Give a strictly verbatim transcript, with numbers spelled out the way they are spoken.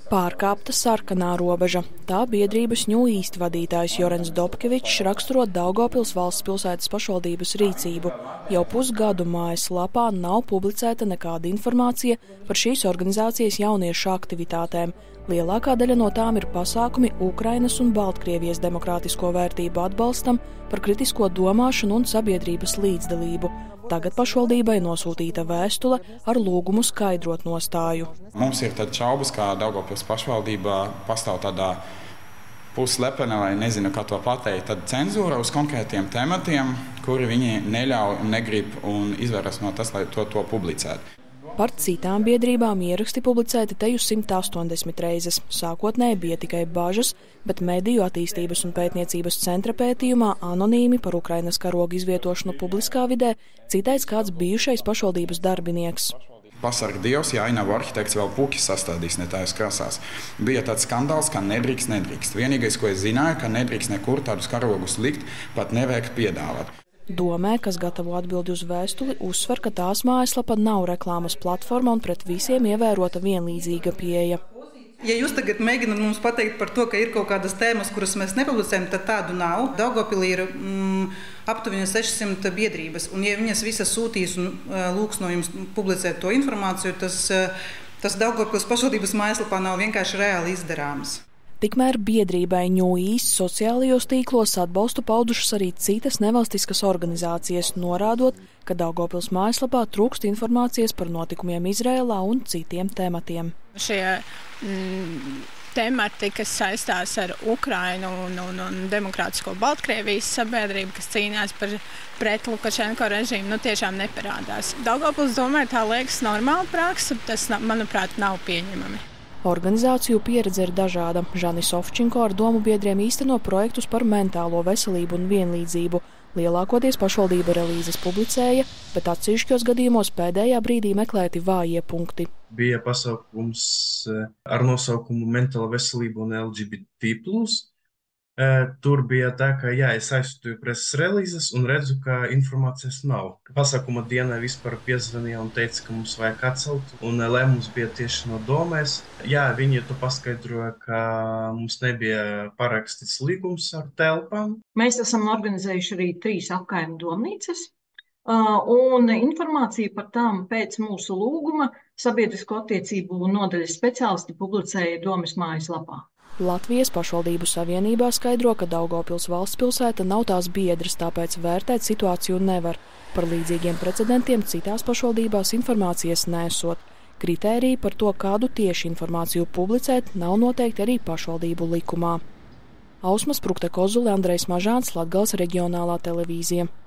Pārkāpta sarkanā robeža. Tā biedrības Ņū Īst vadītājs Jorens Dobkevičs raksturo Daugavpils valsts pilsētas pašvaldības rīcību. Jau pusgadu mājaslapā nav publicēta nekāda informācija par šīs organizācijas jauniešu aktivitātēm. Lielākā daļa no tām ir pasākumi Ukrainas un Baltkrievijas demokrātisko vērtību atbalstam, par kritisko domāšanu un sabiedrības līdzdalību. Tagad pašvaldībai nosūtīta vēstule ar lūgumu skaidrot nostāju. Mums ir tad šaubas, kā Daugavpils pašvaldībā pastāv tādā puslepena, vai nezinu, kā to pateikt, tad cenzūra uz konkrētiem tematiem, kuri viņi neļauj un negrib un izvēras no tas, lai to, to publicētu. Par citām biedrībām ieraksti publicēti teju simt astoņdesmit reizes. Sākotnēji bija tikai bažas, bet Mediju attīstības un pētniecības centra pētījumā anonīmi par Ukrainas karogu izvietošanu publiskā vidē citēts kāds bijušais pašvaldības darbinieks. Pasarg Dievs, ja ainavu arhitekts vēl puķis sastādīs ne tājas krāsās. Bija tāds skandāls, ka nedrīkst, nedrīkst. Vienīgais, ko es zināju, ka nedrīkst nekur tādus karogus likt, pat nevajag piedāvāt. Domē, kas gatavo atbildi uz vēstuli, uzsver, ka tās mājaslapa nav reklāmas platforma un pret visiem ievērota vienlīdzīga pieeja. Ja jūs tagad mēģināt mums pateikt par to, ka ir kaut kādas tēmas, kuras mēs nepublicējam, tad tādu nav. Daugavpilī ir mm, aptuveni sešsimt biedrības, un ja viņas visas sūtīs un uh, lūgs no jums publicēt to informāciju, tas, uh, tas Daugavpils pašvaldības mājaslapā nav vienkārši reāli izdarāms. Tikmēr biedrībai Ņū Īst sociālajos tīklos atbalstu paudušas arī citas nevalstiskas organizācijas, norādot, ka Daugavpils mājaslapā trūkst informācijas par notikumiem Izrēlā un citiem tematiem. Šie mm, temati, kas saistās ar Ukrainu un, un, un demokrātisko Baltkrievijas sabiedrību, kas cīnās par pret Lukašenko režīmu, nu tiešām neparādās. Daugavpils domāju, tā liekas normāla praksa, tas, manuprāt, nav pieņemami. Organizāciju pieredze ir dažāda. Žanis Ovčinko ar domu biedriem īsteno projektus par mentālo veselību un vienlīdzību. Lielākoties pašvaldība relīzes publicēja, bet atsevišķos gadījumos pēdējā brīdī meklēti vājie punkti. Bija pasaukums ar nosaukumu Mentāla veselība un L G B T plus. Tur bija tā, ka jā, es aizsūtīju preses relīzes un redzu, ka informācijas nav. Pasākuma dienā vispār piezvanīja un teica, ka mums vajag atcelt, un lēmums bija tieši no domēs. Jā, viņi to paskaidroja, ka mums nebija parakstīts līgums ar telpām. Mēs esam organizējuši arī trīs apkaimju domnīcas, un informāciju par tām pēc mūsu lūguma sabiedrisko attiecību nodaļas speciālisti publicēja domes mājaslapā. Latvijas pašvaldību savienībā skaidro, ka Daugavpils valsts pilsēta nav tās biedras, tāpēc vērtēt situāciju nevar. Par līdzīgiem precedentiem citās pašvaldībās informācijas nesot. Kritēriji par to, kādu tieši informāciju publicēt, nav noteikti arī pašvaldību likumā. Ausma Sprukte Kozule, Andrejs Mažāns, Latgales reģionālā televīzija.